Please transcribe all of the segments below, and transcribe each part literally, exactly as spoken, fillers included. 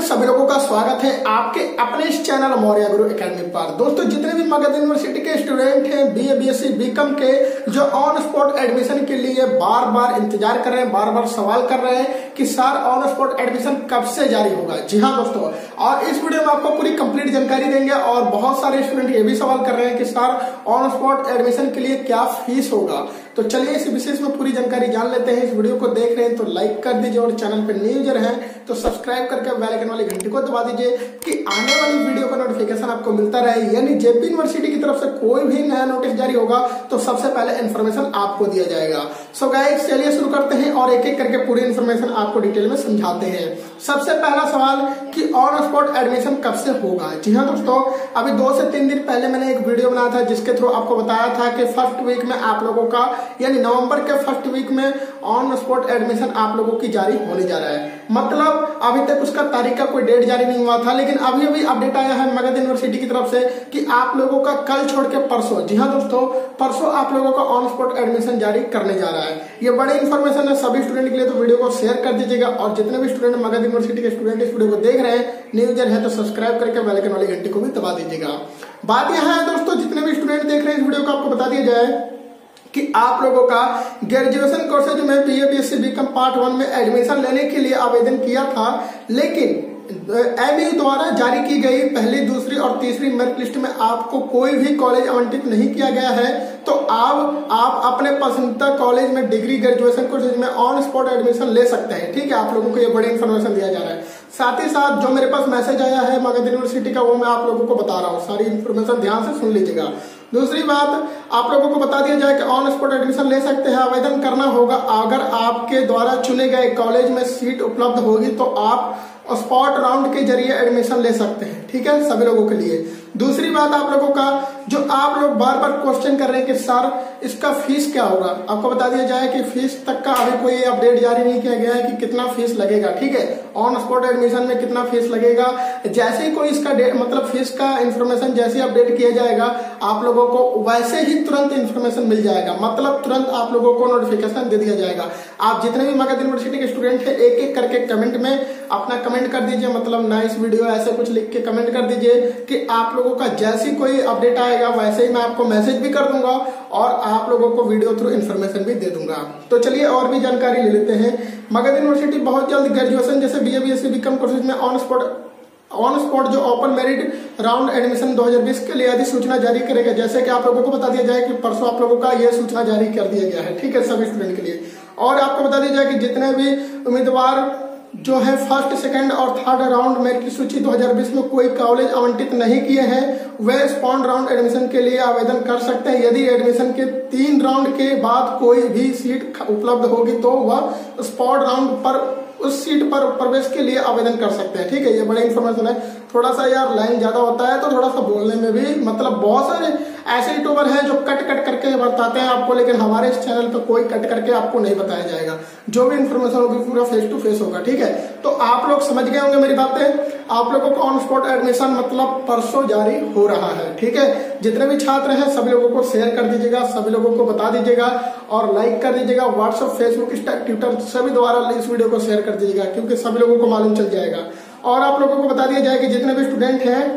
सभी लोगों का स्वागत है आपके अपने इस चैनल मौर्य गुरु एकेडमी पर। दोस्तों, जितने भी मगध यूनिवर्सिटी के स्टूडेंट हैं बीए, बीएससी, बीकॉम के, जो ऑन स्पॉट एडमिशन के लिए बार बार इंतजार कर रहे हैं, बार बार सवाल कर रहे हैं कि सर ऑन स्पॉट एडमिशन कब से जारी होगा। जी हाँ दोस्तों, और इस वीडियो में आपको पूरी कंप्लीट जानकारी देंगे। और बहुत सारे स्टूडेंट ये भी सवाल कर रहे हैं कि सर ऑन स्पॉट एडमिशन के लिए क्या फीस होगा। तो चलिए इस विशेष में पूरी जानकारी जान लेते हैं। इस वीडियो को देख रहे हैं तो लाइक कर दीजिए, और चैनल पर न्यू यूजर हैं तो सब्सक्राइब करके बेल आइकन वाली घंटी को दबा दीजिए कि आने वाली वीडियो का नोटिफिकेशन आपको मिलता रहे। यानी जेपी यूनिवर्सिटी की तरफ से कोई भी नया नोटिस जारी होगा तो सबसे पहले इन्फॉर्मेशन आपको दिया जाएगा। सो गाइस, चलिए शुरू करते हैं और एक एक करके पूरी इन्फॉर्मेशन आपको डिटेल में समझाते हैं। सबसे पहला सवाल कि ऑन स्पॉट एडमिशन कब से होगा। जी हाँ दोस्तों, अभी दो से तीन दिन पहले मैंने एक वीडियो बनाया था जिसके थ्रू आपको बताया था कि फर्स्ट वीक में आप लोगों का यानी नवंबर के फर्स्ट वीक में ऑन स्पॉट एडमिशन आप लोगों की जारी होने जा रहा है। मतलब अभी तक उसका तारीख का कोई डेट जारी नहीं हुआ था, लेकिन अभी अभी अपडेट आया है मगध यूनिवर्सिटी की तरफ से कि आप लोगों का कल छोड़ के परसों, जी हाँ दोस्तों, परसों आप लोगों का ऑन स्पॉट एडमिशन जारी करने जा रहा है। ये बड़ी इंफॉर्मेशन है सभी स्टूडेंट के लिए, तो वीडियो को शेयर कर दीजिएगा। और जितने भी स्टूडेंट मगध यूनिवर्सिटी के स्टूडेंट इस वीडियो को देख रहे हैं, न्यू यूजर है तो सब्सक्राइब करके बेल आइकन वाली घंटी को भी दबा दीजिएगा। बात यह है दोस्तों, जितने भी स्टूडेंट देख रहे हैं इस वीडियो को आपको बता दिया जाए कि आप लोगों का ग्रेजुएशन कोर्सेज में BA, BSc, BCom part one में एडमिशन लेने के लिए आवेदन किया था, लेकिन एमयू द्वारा जारी की गई पहली, दूसरी और तीसरी मेरिट लिस्ट में आपको कोई भी कॉलेज आवंटित नहीं किया गया है। तो अब आप अपने पसंदीदा कॉलेज में डिग्री ग्रेजुएशन कोर्सेज में ऑन स्पॉट एडमिशन ले सकते हैं। ठीक है, आप लोगों को ये बड़ी इन्फॉर्मेशन दिया जा रहा है। साथ ही साथ जो मेरे पास मैसेज आया है मगध यूनिवर्सिटी का, वो मैं आप लोगों को बता रहा हूँ। सारी इन्फॉर्मेशन ध्यान से सुन लीजिएगा। दूसरी बात, आप लोगों को बता दिया जाए कि ऑन स्पॉट एडमिशन ले सकते हैं। आवेदन करना होगा अगर आपके द्वारा चुने गए कॉलेज में सीट उपलब्ध होगी तो आप स्पॉट राउंड के जरिए एडमिशन ले सकते हैं। ठीक है, सभी लोगों के लिए। दूसरी बात, आप लोगों का जो आप लोग बार बार क्वेश्चन कर रहे हैं कि सर इसका फीस क्या होगा, आपको बता दिया जाए कि फीस तक का अभी कोई अपडेट जारी नहीं किया गया है कि कितना फीस लगेगा। ठीक है, ऑन स्पॉट एडमिशन में कितना फीस लगेगा, जैसे ही कोई इसका मतलब फीस का इंफॉर्मेशन जैसे अपडेट किया जाएगा आप लोगों को वैसे ही तुरंत इंफॉर्मेशन मिल जाएगा। मतलब तुरंत आप लोगों को नोटिफिकेशन दे दिया जाएगा। आप जितने भी मगध यूनिवर्सिटी के स्टूडेंट है एक एक करके कमेंट में अपना कमेंट कर दीजिए, मतलब नाइस वीडियो ऐसे कुछ लिख के कमेंट कर दीजिए कि आप लोगों का जैसी कोई अपडेट आएगा वैसे ही मैं आपको मैसेज भी कर दूंगा और आप लोगों को वीडियो थ्रू इन्फॉर्मेशन भी दे दूंगा। तो चलिए और भी जानकारी ले लेते हैं। मगध यूनिवर्सिटी बहुत जल्द ग्रेजुएशन जैसे बीए, बीएससी, बीकॉम कोर्सेज में ऑन स्पॉट ऑन स्पॉट जो ओपन मेरिट राउंड एडमिशन दो हज़ार बीस के लिए अधिसूचना जारी करेगा। जैसे कि आप लोगों को बता दिया जाए कि परसों आप लोगों का यह सूचना जारी कर दिया गया है। ठीक है, सभी स्टूडेंट के लिए। और आपको बता दिया जाए कि जितने भी उम्मीदवार जो है फर्स्ट, सेकंड और थर्ड राउंड मेरिट की सूची दो हज़ार बीस में कोई कॉलेज आवंटित नहीं किए हैं, वे स्पॉट राउंड एडमिशन के लिए आवेदन कर सकते हैं। यदि एडमिशन के तीन राउंड के बाद कोई भी सीट उपलब्ध होगी तो वह स्पॉट राउंड पर उस सीट पर प्रवेश के लिए आवेदन कर सकते हैं। ठीक है, ये बड़ी इन्फॉर्मेशन है। थोड़ा सा यार लाइन ज्यादा होता है तो थोड़ा सा बोलने में भी मतलब बहुत सारे ऐसे यूट्यूबर हैं जो कट कट करके बताते हैं आपको, लेकिन हमारे इस चैनल पर कोई कट करके आपको नहीं बताया जाएगा। जो भी इन्फॉर्मेशन होगी पूरा फेस टू फेस होगा। ठीक है, तो आप लोग समझ गए होंगे मेरी बातें। आप लोगों को ऑन स्पॉट एडमिशन मतलब परसों जारी हो रहा है। ठीक है, जितने भी छात्र हैं सभी लोगों को शेयर कर दीजिएगा, सभी लोगों को बता दीजिएगा और लाइक कर दीजिएगा। व्हाट्सएप, फेसबुक, इंस्टा, ट्विटर सभी द्वारा इस वीडियो को शेयर कर दीजिएगा, क्योंकि सभी लोगों को मालूम चल जाएगा। और आप लोगों को बता दिया जाए कि जितने भी स्टूडेंट हैं,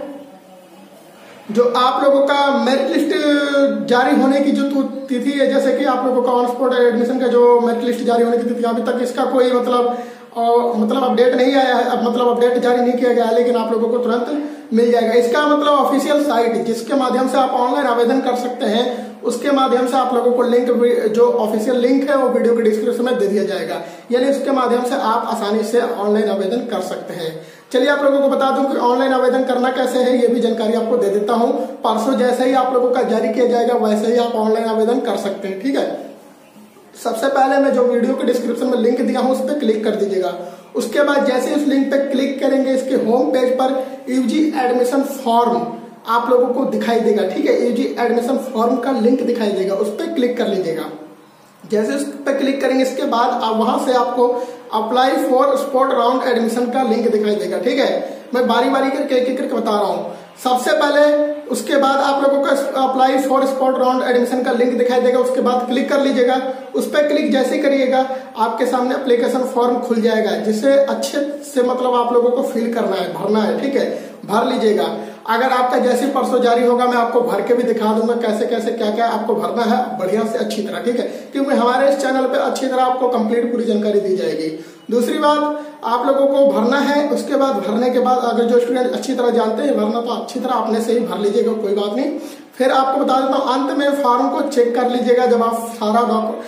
जो आप लोगों का मेरिट लिस्ट जारी होने की जो तिथि है, जैसे कि आप लोगों का ऑन स्पॉट एडमिशन का जो मेरिट लिस्ट जारी होने की तिथि, अभी तक इसका कोई मतलब और मतलब अपडेट नहीं आया है। अब मतलब अपडेट जारी नहीं किया गया है, लेकिन आप लोगों को तुरंत मिल जाएगा। इसका मतलब ऑफिशियल साइट जिसके माध्यम से आप ऑनलाइन आवेदन कर सकते हैं, उसके माध्यम से आप लोगों को लिंक, जो ऑफिशियल लिंक है वो वीडियो के डिस्क्रिप्शन में दे दिया जाएगा। यानी उसके माध्यम से आप आसानी से ऑनलाइन आवेदन कर सकते हैं। चलिए आप लोगों को बता दूं कि ऑनलाइन आवेदन करना कैसे है, ये भी जानकारी आपको दे देता हूं। परसों जैसे ही आप लोगों का जारी किया जाएगा वैसे ही आप ऑनलाइन आवेदन कर सकते हैं। ठीक है, सबसे पहले मैं जो वीडियो के डिस्क्रिप्शन में लिंक दिया हूं उस पर क्लिक कर दीजिएगा। उसके बाद जैसे उस लिंक पे क्लिक करेंगे, इसके होम पेज पर यूजी एडमिशन फॉर्म आप लोगों को दिखाई देगा। ठीक है, यूजी एडमिशन फॉर्म का लिंक दिखाई देगा, उस पर क्लिक कर लीजिएगा। जैसे उस पर क्लिक करेंगे इसके बाद आप वहां से आपको apply for spot round admission का लिंक दिखाई देगा। ठीक है, मैं बारी बारी करके एक एक करके बता रहा हूँ। सबसे पहले उसके बाद आप लोगों का apply for spot round admission का लिंक दिखाई देगा, उसके बाद क्लिक कर लीजिएगा। उस पर क्लिक जैसे करिएगा आपके सामने एप्लीकेशन फॉर्म खुल जाएगा, जिसे अच्छे से मतलब आप लोगों को फिल करना है, भरना है, ठीक है, भर लीजिएगा। अगर आपका जैसे परसों जारी होगा मैं आपको भर के भी दिखा दूंगा कैसे कैसे क्या क्या आपको भरना है बढ़िया से अच्छी तरह, ठीक है, क्योंकि हमारे इस चैनल पे अच्छी तरह आपको कंप्लीट पूरी जानकारी दी जाएगी। दूसरी बात आप लोगों को भरना है, उसके बाद भरने के बाद अगर जो स्टूडेंट अच्छी तरह जानते हैं भरना तो अच्छी तरह अपने से ही भर लीजिएगा, कोई बात नहीं। फिर आपको बता देता हूँ अंत में फॉर्म को चेक कर लीजिएगा। जब आप सारा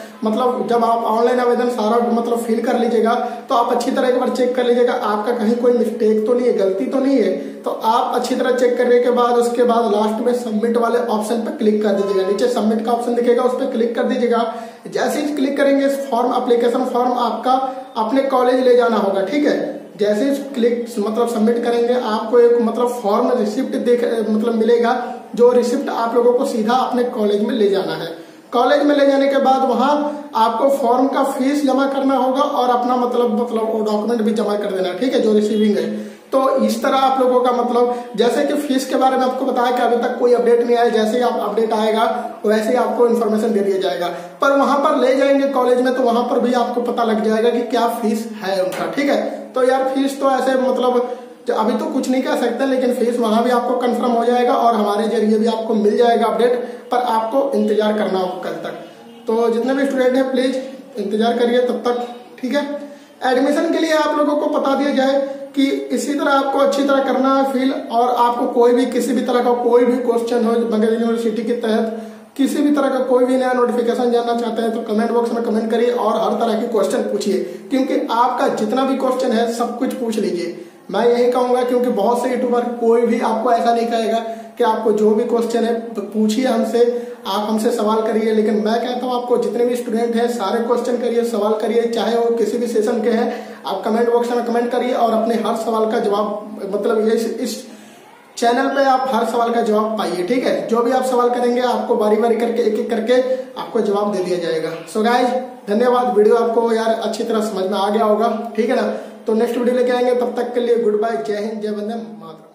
मतलब जब आप ऑनलाइन आवेदन सारा मतलब फिल कर लीजिएगा तो आप अच्छी तरह एक बार चेक कर लीजिएगा आपका कहीं कोई मिस्टेक तो नहीं है, गलती तो नहीं है। तो आप अच्छी तरह चेक करने के बाद उसके बाद लास्ट में सबमिट वाले ऑप्शन पर क्लिक कर दीजिएगा। नीचे सबमिट का ऑप्शन दिखेगा, उस पर क्लिक कर दीजिएगा। जैसे ही क्लिक करेंगे फॉर्म एप्लीकेशन फॉर्म आपका अपने कॉलेज ले जाना होगा, ठीक है। जैसे ही क्लिक मतलब सबमिट करेंगे आपको एक मतलब फॉर्म रिसिप्ट देख मतलब मिलेगा, जो रिसिप्ट आप लोगों को सीधा अपने कॉलेज में ले जाना है। कॉलेज में ले जाने के बाद वहां आपको फॉर्म का फीस जमा करना होगा और अपना मतलब मतलब वो डॉक्यूमेंट भी जमा कर देना, ठीक है, जो रिसीविंग है। तो इस तरह आप लोगों का मतलब जैसे कि फीस के बारे में आपको बताया कि अभी तक कोई अपडेट नहीं आया, जैसे ही आप अपडेट आएगा वैसे ही आपको इन्फॉर्मेशन दे दिया जाएगा। पर वहां पर ले जाएंगे कॉलेज में तो वहां पर भी आपको पता लग जाएगा कि क्या फीस है उनका, ठीक है। तो यार फीस तो ऐसे मतलब अभी तो कुछ नहीं कह सकते, लेकिन फीस वहां भी आपको कंफर्म हो जाएगा और हमारे जरिए भी आपको मिल जाएगा अपडेट, पर आपको इंतजार करना होगा कल तक। तो जितने भी स्टूडेंट हैं प्लीज इंतजार करिए तब तक, ठीक है। एडमिशन के लिए आप लोगों को बता दिया जाए कि इसी तरह आपको अच्छी तरह करना है फील, और आपको कोई भी किसी भी तरह का कोई भी क्वेश्चन हो मगध यूनिवर्सिटी के तहत किसी भी तरह का कोई भी नया नोटिफिकेशन जानना चाहते हैं तो कमेंट बॉक्स में कमेंट करिए और हर तरह के क्वेश्चन पूछिए, क्योंकि आपका जितना भी क्वेश्चन है सब कुछ पूछ लीजिए। मैं यही कहूंगा क्योंकि बहुत से यूट्यूबर कोई भी आपको ऐसा नहीं कहेगा कि आपको जो भी क्वेश्चन है पूछिए हमसे, आप हमसे सवाल करिए। लेकिन मैं कहता हूँ आपको जितने भी स्टूडेंट हैं सारे क्वेश्चन करिए, सवाल करिए, चाहे वो किसी भी सेशन के हैं। आप कमेंट बॉक्स में कमेंट करिए और अपने हर सवाल का जवाब मतलब इस, इस चैनल पे आप हर सवाल का जवाब पाइए, ठीक है। जो भी आप सवाल करेंगे आपको बारी बारी करके एक एक करके आपको जवाब दे दिया जाएगा। सो गाइज धन्यवाद, वीडियो आपको यार अच्छी तरह समझ में आ गया होगा, ठीक है ना। तो नेक्स्ट वीडियो लेके आएंगे, तब तक के लिए गुड बाय, जय हिंद, जय वंदे मातरम।